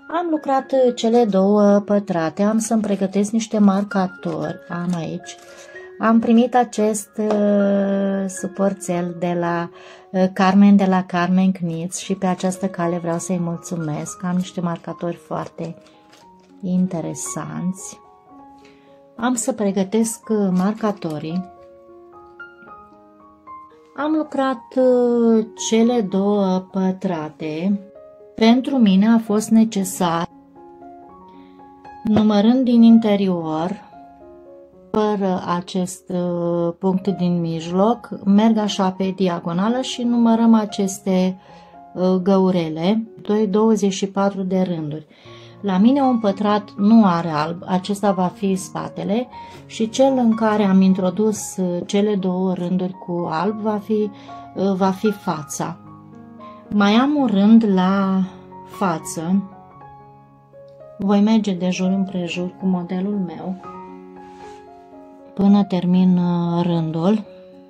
Am lucrat cele două pătrate, am să-mi pregătesc niște marcatori, am aici. Am primit acest suporțel de la Carmen, de la Carmen Knits, și pe această cale vreau să-i mulțumesc. Am niște marcatori foarte interesanți. Am să pregătesc marcatorii. Am lucrat cele două pătrate. Pentru mine a fost necesar, numărând din interior, fără acest punct din mijloc, merg așa pe diagonală și numărăm aceste găurele, 24 de rânduri. La mine un pătrat nu are alb, acesta va fi spatele, și cel în care am introdus cele două rânduri cu alb va fi fața. Mai am un rând la față, voi merge de jur împrejur cu modelul meu până termin rândul.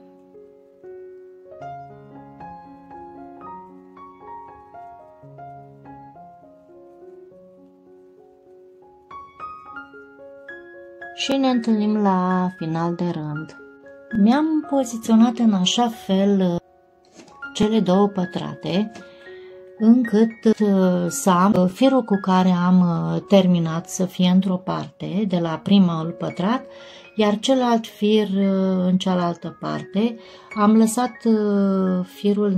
Și ne întâlnim la final de rând. Mi-am poziționat în așa fel cele două pătrate încât să am firul cu care am terminat să fie într-o parte, de la primul pătrat, iar celălalt fir în cealaltă parte. Am lăsat firul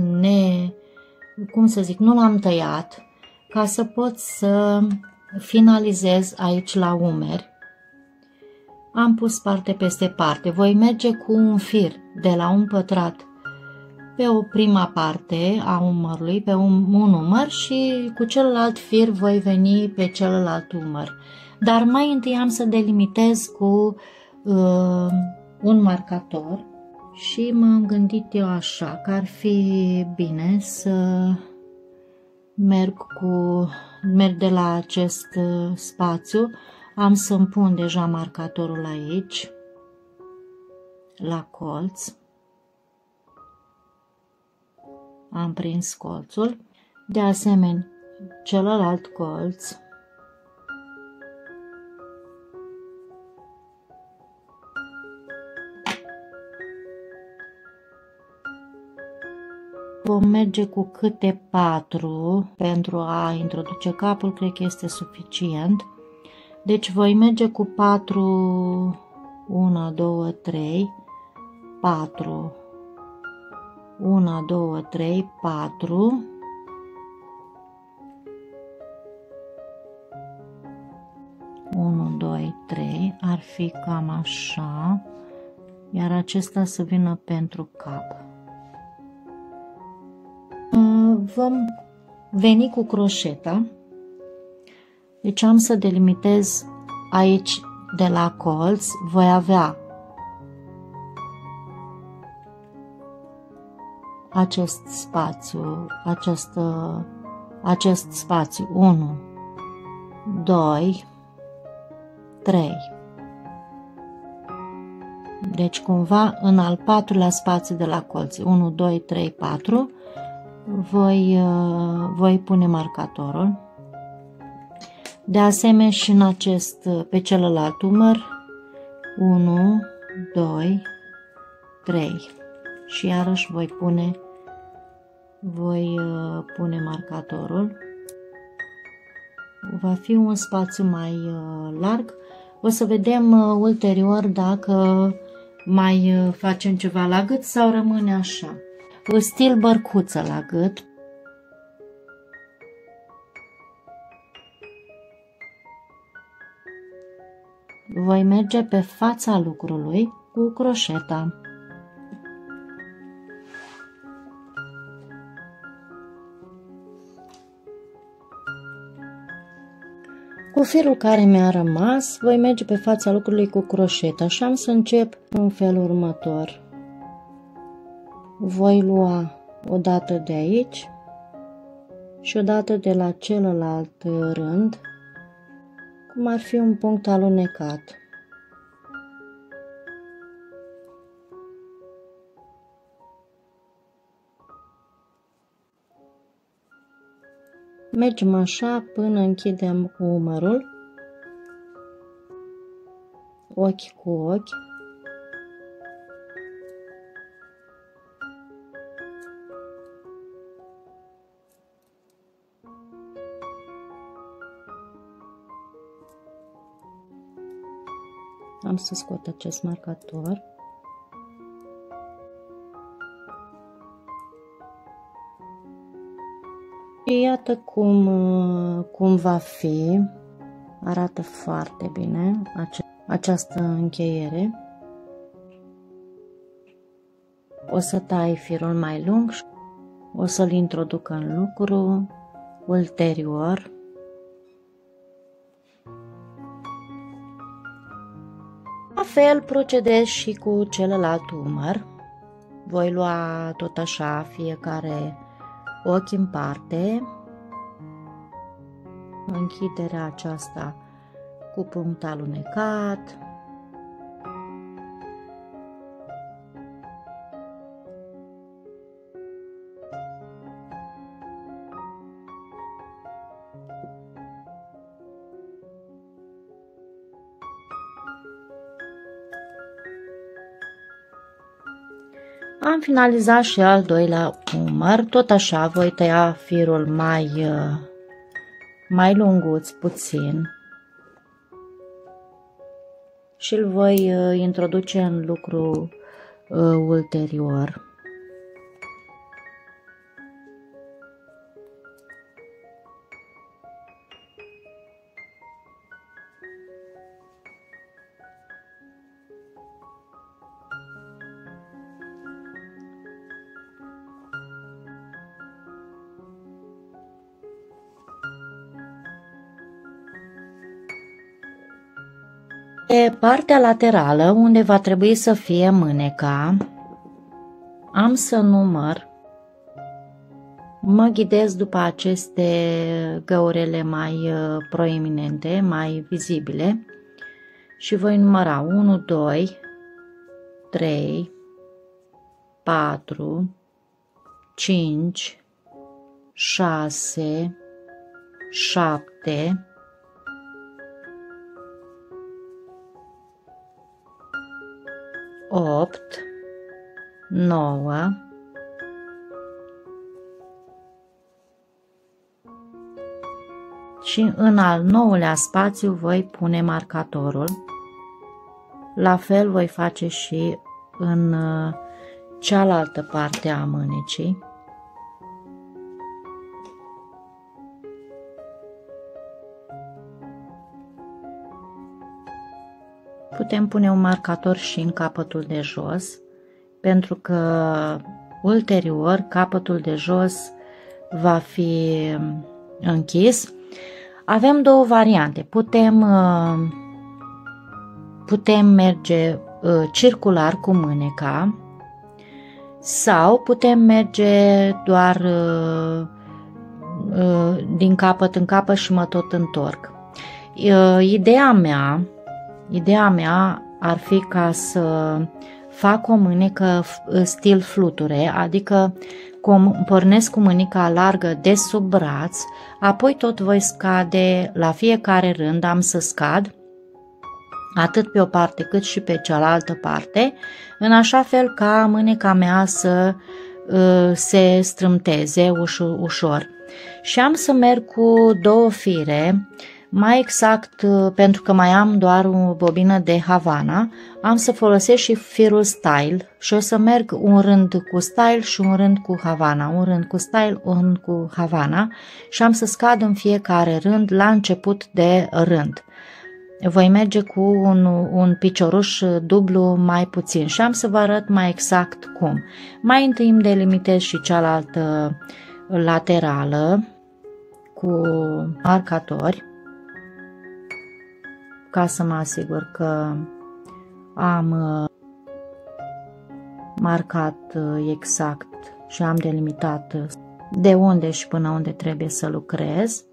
nu l-am tăiat, ca să pot să finalizez aici la umeri. Am pus parte peste parte. Voi merge cu un fir de la un pătrat pe o prima parte a umărului, pe un umăr, și cu celălalt fir voi veni pe celălalt umăr. Dar mai întâi am să delimitez cu un marcator și m-am gândit eu așa că ar fi bine să merg de la acest spațiu. Am să-mi pun deja marcatorul aici, la colț. Am prins colțul, de asemenea celălalt colț. Vom merge cu câte 4 pentru a introduce capul, cred că este suficient. Deci voi merge cu 4, 1, 2, 3, 4, 1, 2, 3, 4, unu, 2, 3, ar fi cam așa, iar acesta să vină pentru cap. Vom veni cu croșeta, deci am să delimitez aici de la colț, voi avea acest spațiu, acest spațiu 1, 2, 3. Deci cumva în al patrulea spațiu de la colț, 1, 2, 3, 4, voi pune marcatorul. De asemenea și în pe celălalt umăr, 1, 2, 3, și iarăși voi pune marcatorul. Va fi un spațiu mai larg. O să vedem ulterior dacă mai facem ceva la gât sau rămâne așa. Stil bărcuță la gât. Voi merge pe fața lucrului cu croșeta. Cu firul care mi-a rămas, voi merge pe fața lucrului cu croșeta și am să încep în felul următor. Voi lua o dată de aici și o dată de la celălalt rând, cum ar fi un punct alunecat. Mergem așa până închidem umărul, ochi cu ochi. Am să scot acest marcator. Și iată cum va fi. Arată foarte bine această încheiere. O să tai firul mai lung și o să-l introduc în lucru ulterior. La fel procedez și cu celălalt umăr. Voi lua tot așa fiecare ochi în parte. Închiderea aceasta cu punct alunecat. Am finalizat și al doilea umăr, tot așa voi tăia firul mai lunguț puțin și îl voi introduce în lucru ulterior. Pe partea laterală, unde va trebui să fie mâneca, am să număr, mă ghidez după aceste găurele mai proeminente, mai vizibile și voi număra 1, 2, 3, 4, 5, 6, 7, 8, 9, și în al 9-lea spațiu voi pune marcatorul. La fel voi face și în cealaltă parte a mânecii. Putem pune un marcator și în capătul de jos, pentru că ulterior capătul de jos va fi închis. Avem două variante. Putem merge circular cu mâneca sau putem merge doar din capăt în capăt și mă tot întorc. Ideea mea ar fi ca să fac o mânecă stil fluture, adică pornesc cu mânica largă de sub braț, apoi tot voi scade la fiecare rând, am să scad atât pe o parte cât și pe cealaltă parte, în așa fel ca mâneca mea să se strâmteze ușor. Și am să merg cu două fire. Mai exact, pentru că mai am doar o bobină de Havana, am să folosesc și firul Style și o să merg un rând cu Style și un rând cu Havana, un rând cu Style, un rând cu Havana și am să scad în fiecare rând la început de rând. Voi merge cu un picioruș dublu mai puțin și am să vă arăt mai exact cum. Mai întâi îmi delimitez și cealaltă laterală cu marcatori, ca să mă asigur că am marcat exact și am delimitat de unde și până unde trebuie să lucrez.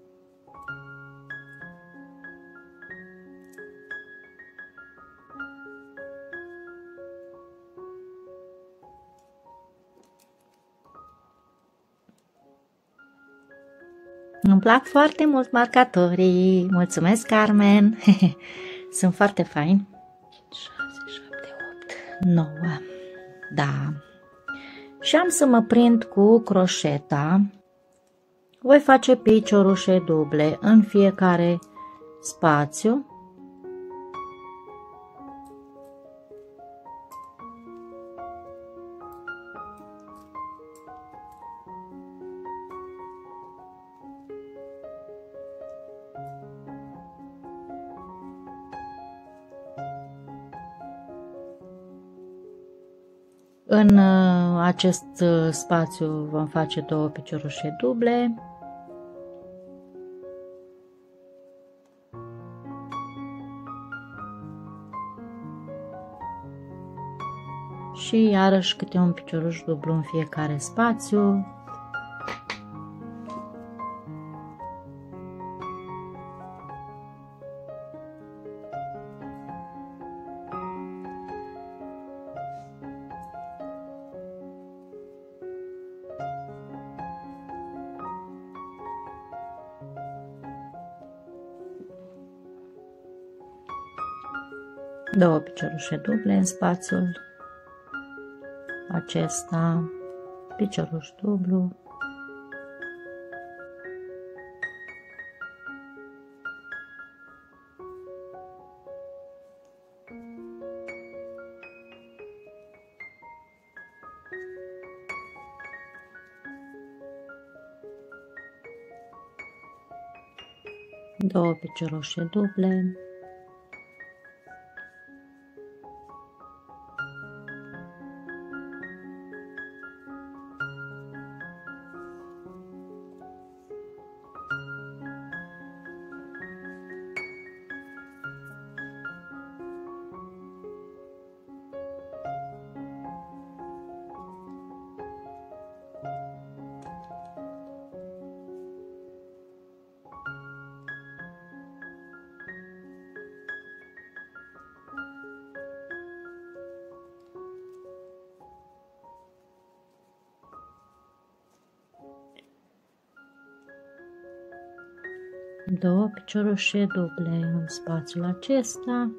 Îmi plac foarte mult marcatorii. Mulțumesc, Carmen. Sunt foarte faini. 6, 7, 8, 9. Da. Și am să mă prind cu croșeta. Voi face piciorușe duble în fiecare spațiu. În acest spațiu vom face 2 piciorușe duble. Și iarăși câte un picioruș dublu în fiecare spațiu. Două piciorușe duble în spațiul acesta, picioruș dublu, două piciorușe duble, două piciorușe duble în spațiul acesta,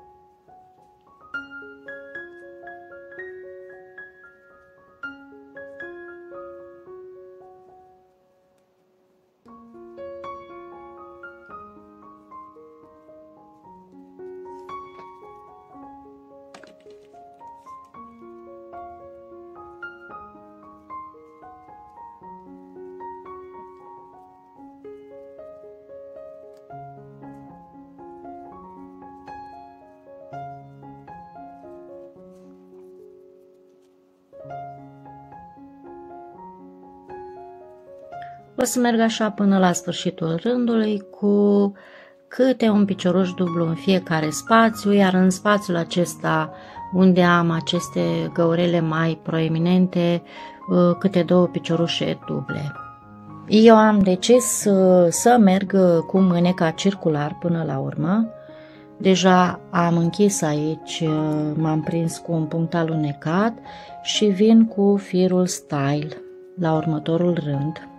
o să merg așa până la sfârșitul rândului cu câte un picioruș dublu în fiecare spațiu, iar în spațiul acesta unde am aceste găurele mai proeminente, câte două piciorușe duble. Eu am decis să merg cu mâneca circular până la urmă. Deja am închis aici, m-am prins cu un punct alunecat și vin cu firul style la următorul rând.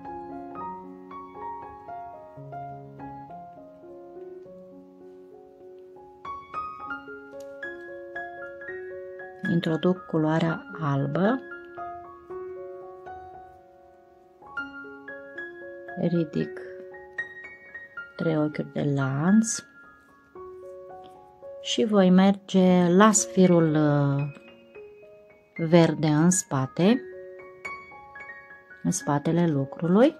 Introduc culoarea albă, ridic 3 ochiuri de lanț și voi merge, las firul verde în spate, în spatele lucrului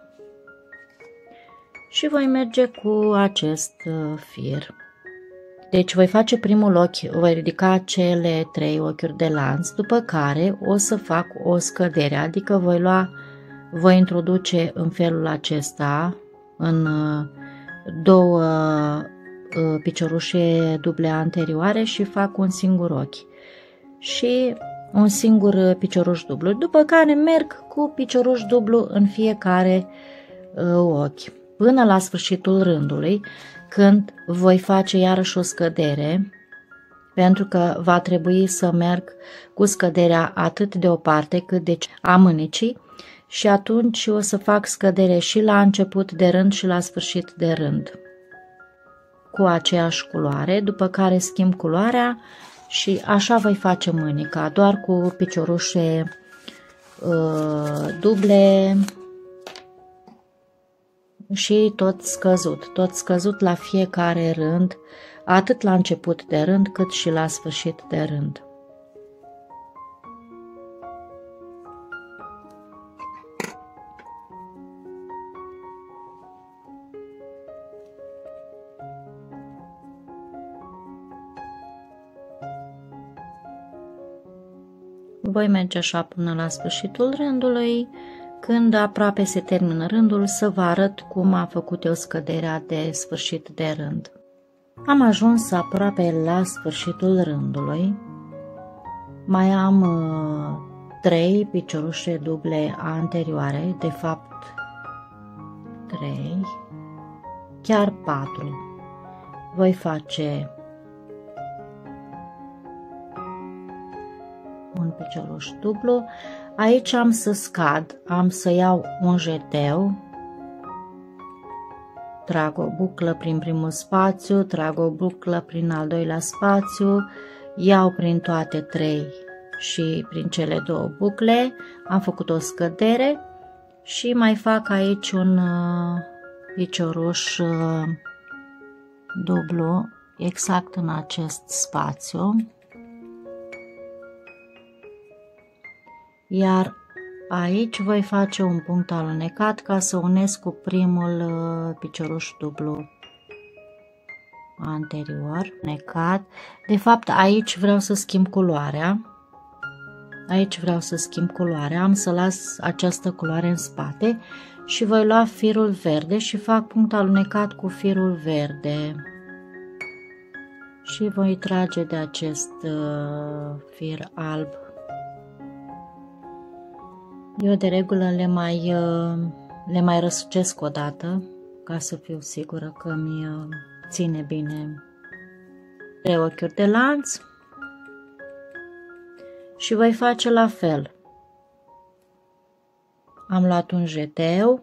și voi merge cu acest fir. Deci voi face primul ochi, voi ridica cele 3 ochiuri de lanț, după care o să fac o scădere, adică voi introduce în felul acesta în 2 piciorușe duble anterioare și fac un singur ochi și un singur picioruș dublu, după care merg cu picioruș dublu în fiecare ochi până la sfârșitul rândului, când voi face iarăși o scădere, pentru că va trebui să merg cu scăderea atât de o parte cât de a mânecii și atunci o să fac scădere și la început de rând și la sfârșit de rând cu aceeași culoare, după care schimb culoarea și așa voi face mânica, doar cu piciorușe duble și tot scăzut la fiecare rând, atât la început de rând cât și la sfârșit de rând. Voi merge așa până la sfârșitul rândului. Când aproape se termină rândul, să vă arăt cum am făcut eu scăderea de sfârșit de rând. Am ajuns aproape la sfârșitul rândului. Mai am 3 piciorușe duble anterioare, de fapt 3, chiar 4. Voi face un picioruș dublu. Aici am să scad, am să iau un jeteu, trag o buclă prin primul spațiu, trag o buclă prin al doilea spațiu, iau prin toate 3 și prin cele 2 bucle, am făcut o scădere și mai fac aici un picioruș dublu exact în acest spațiu. Iar aici voi face un punct alunecat ca să unesc cu primul picioruș dublu anterior, alunecat. De fapt, aici vreau să schimb culoarea. Am să las această culoare în spate și voi lua firul verde și fac punct alunecat cu firul verde. Și voi trage de acest fir alb. Eu de regulă le mai răsucesc o dată ca să fiu sigură că mi ține bine 3 ochiuri de lanț și voi face la fel. Am luat un jeteu,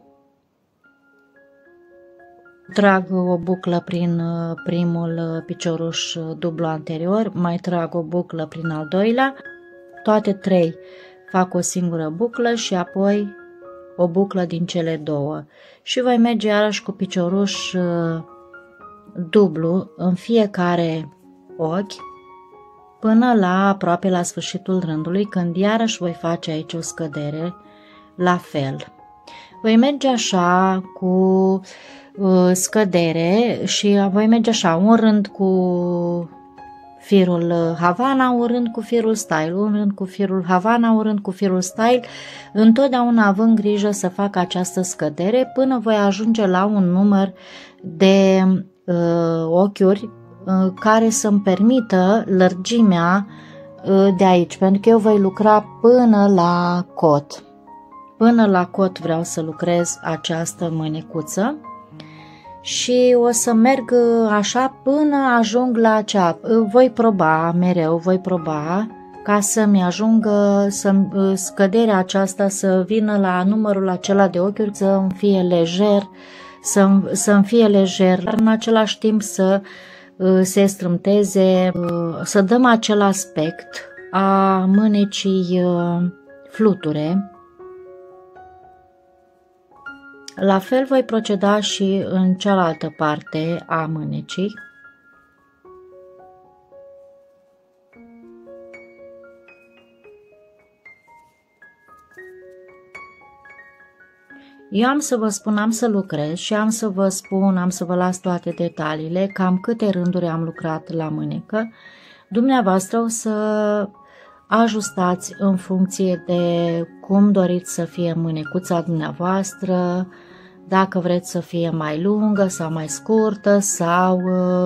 trag o buclă prin primul picioruș dublu anterior, mai trag o buclă prin al doilea, toate 3 fac o singură buclă și apoi o buclă din cele 2 și voi merge iarăși cu picioruș dublu în fiecare ochi până la aproape la sfârșitul rândului, când iarăși voi face aici o scădere la fel. Voi merge așa cu scădere și voi merge așa un rând cu firul Havana, un rând cu firul Style, un rând cu firul Havana, un rând cu firul Style, întotdeauna având grijă să fac această scădere până voi ajunge la un număr de ochiuri care să-mi permită lărgimea de aici, pentru că eu voi lucra până la cot. Până la cot vreau să lucrez această mânecuță și o să merg așa până ajung la acea. Voi proba mereu, ca să-mi ajungă scăderea aceasta să vină la numărul acela de ochiuri, să-mi fie lejer, să-mi fie lejer, dar în același timp să se strâmteze, să dăm acel aspect a mânecii fluture. La fel voi proceda și în cealaltă parte a mânecii. Eu am să vă spun, am să lucrez și am să vă spun, am să vă las toate detaliile, cam câte rânduri am lucrat la mânecă. Dumneavoastră o să ajustați în funcție de cum doriți să fie mânecuța dumneavoastră, dacă vreți să fie mai lungă sau mai scurtă sau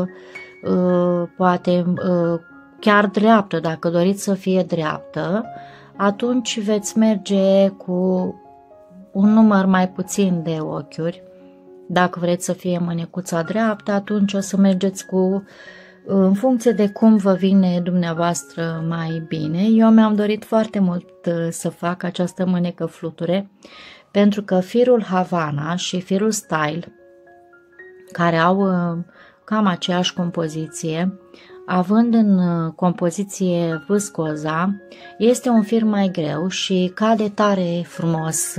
poate chiar dreaptă. Dacă doriți să fie dreaptă, atunci veți merge cu un număr mai puțin de ochiuri. Dacă vreți să fie mânecuța dreaptă, atunci o să mergeți cu În funcție de cum vă vine dumneavoastră mai bine, eu mi-am dorit foarte mult să fac această mânecă fluture, pentru că firul Havana și firul Style, care au cam aceeași compoziție, având în compoziție viscoza, este un fir mai greu și cade tare frumos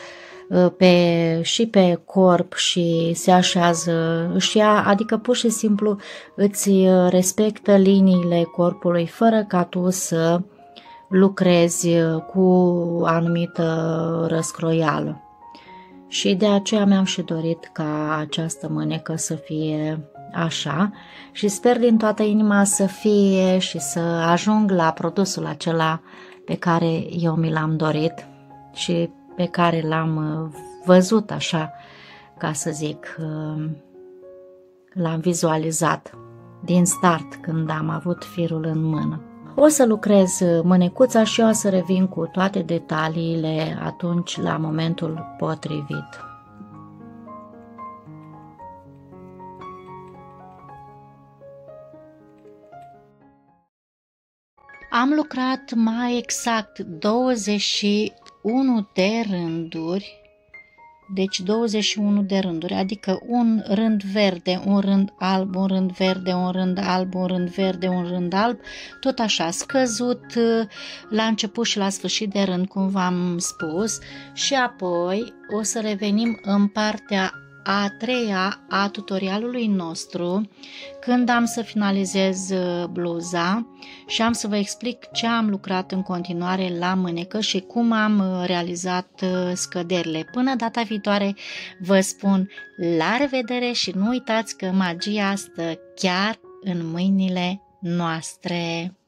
și pe corp și se așează, adică pur și simplu îți respectă liniile corpului fără ca tu să lucrezi cu anumită răscroială. Și de aceea mi-am și dorit ca această mânecă să fie așa și sper din toată inima să fie și să ajung la produsul acela pe care eu mi l-am dorit și pe care l-am văzut așa, ca să zic, l-am vizualizat din start când am avut firul în mână. O să lucrez mânecuța și eu o să revin cu toate detaliile atunci la momentul potrivit. Am lucrat mai exact 21 de rânduri, deci 21 de rânduri, adică un rând verde, un rând alb, un rând verde, un rând alb, un rând verde, un rând alb, tot așa, scăzut la început și la sfârșit de rând, cum v-am spus, și apoi o să revenim în partea a treia a tutorialului nostru, când am să finalizez bluza și am să vă explic ce am lucrat în continuare la mânecă și cum am realizat scăderile. Până data viitoare vă spun la revedere și nu uitați că magia stă chiar în mâinile noastre.